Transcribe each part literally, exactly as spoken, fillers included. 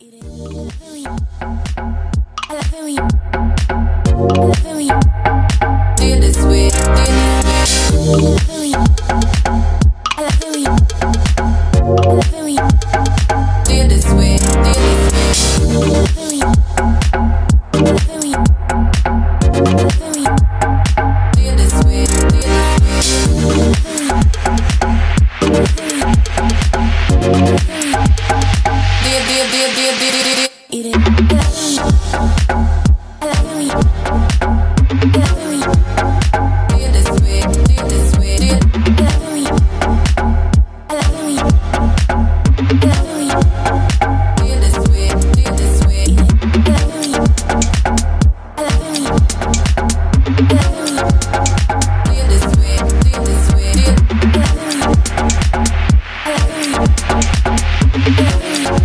Eat it. I love it when you. I love it when you. I love it when you. Do it this way. Do it this way. I love it when you. I love it when you. I love it when you. Do it this way. Do it this way. I love it when you. I love it when you. I love it when you. Do it this way. Do it this way. I love it when you. I love it when you. I love it when you. Do it, do it, do it, do it, do it, do it. Eat it. I love it when you. I love it when you. I love it when you. Do it this way. Do it this way. Do it. I love it when you. I love it when you. I love it when you. Do it this way. Do it this way. Eat it. I love it when you. I love it when you. I love it when you. Do it this way. Do it this way. Do it. I love it when you. I love it when you. I love it when you.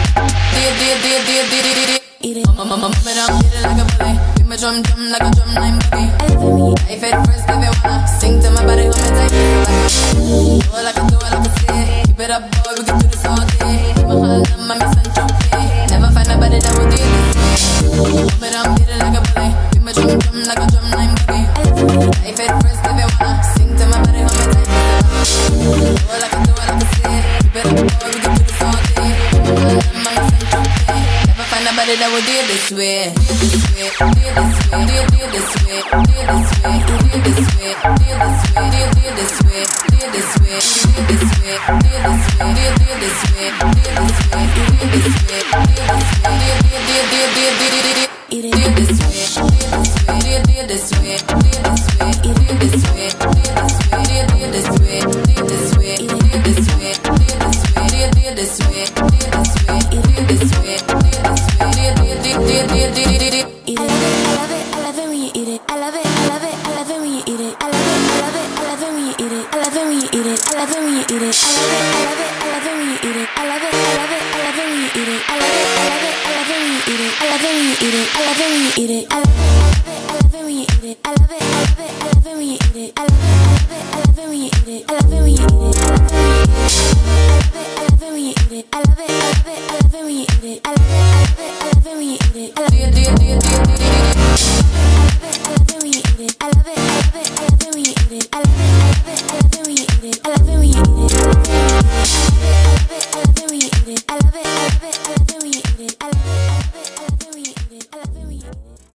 Eat it. Mama, mama, mama, down, hit it like a bully. Beat my drum, drum like a drum line boogie. I love it when you. I fit first if you wanna. Sing to my body, hold me tight. Do it like a, do it like a say. Keep it up, boy, we can do this all day. My whole love, mommy, son, jump play. Never find nobody that will do it this way. Mama, down, hit it like a bully. Beat my drum, drum like a drum line boogie. I love it when you. I fit first if you wanna. Sing to my body, hold me tight. Do it like a, do it like a say. Keep it up, boy, we can do this all day. My whole love, mommy, son, jump play. Find nobody that will do it this way. Do it this way. Do it this way. Do it, do it this way. Do it this way. Do it this way. Do it this way. Do it, do it this way. Do it this way. Do it this way. Do it this way. Do it, do it this way. Do it this way. Do it this way. Do it this way. Do it, do it, do it, do it, do it, do it, do it. Eat it. Do it this way. Do it this way. Do it, do it this way. Do it this way. Eat it this way. Do it this way. Do it, do it this way. Do it this way. Do it this way. Do it this way. Do it, do it this way. Do it this way. Do it this way. Eat it. I love it, I love it when you eat it. I love it, I love it, I love it when you eat it. I love it, I love it, I love it when you eat it. I love it when you eat it. I love it when you eat it. I love it, I love it, I love it when you eat it. I love it, I love it, I love it when you eat it. I love it, I love it, I love it when you eat it. I love it when you eat it. I love it when you eat it. I love it.